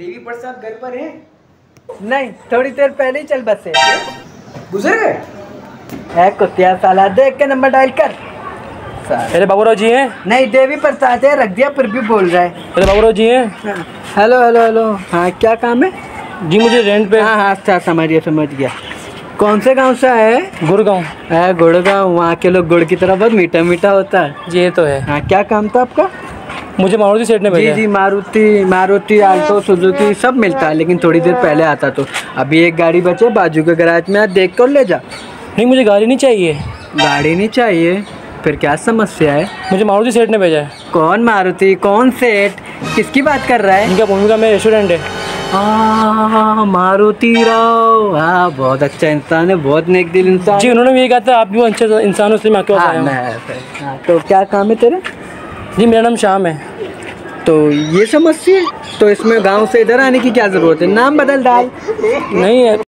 देवी प्रसाद घर पर है? नहीं, थोड़ी देर पहले ही चल बस से गुजर गए है। कुत्तिया साला, देख के नंबर डायल कर। अरे बाबूराव जी हैं? नहीं, देवी प्रसाद है, रख दिया फिर भी बोल रहा है। अरे बाबूराव जी हैं? हेलो हेलो हेलो, हाँ क्या काम है? जी मुझे रेंट पे। हाँ हाँ, अच्छा समझ गया। कौन से गांव से है? गुड़गांव। है गुड़गांव, वहाँ के लोग गुड़ की तरह बहुत मीठा मीठा होता है। जी ये तो है। हाँ, क्या काम था आपका? मुझे मारुति सेठ ने भेजा। जी मारुति आल्टो सुजुकी सब मिलता है, लेकिन थोड़ी देर पहले आता तो। अभी एक गाड़ी बचे बाजू के गैराज में, देख कर ले जा। नहीं मुझे गाड़ी नहीं चाहिए। गाड़ी नहीं चाहिए? फिर क्या समस्या है? मुझे मारुति सेठ ने भेजा है। कौन मारुति, कौन सेठ, किसकी बात कर रहा है? इनका भूमिका में रेस्टोरेंट है। हाँ, मारुति राव, हाँ बहुत अच्छा इंसान है, बहुत नेक दिल इंसान। जी उन्होंने भी ये कहा था आप भी अच्छा इंसान हो, इसलिए मैं आपके पास आया हूँ। हाँ, तो क्या काम है तेरा? जी मेरा नाम श्याम है। तो ये समस्या है, तो इसमें गांव से इधर आने की क्या जरूरत है? नाम बदल डाल। नहीं है।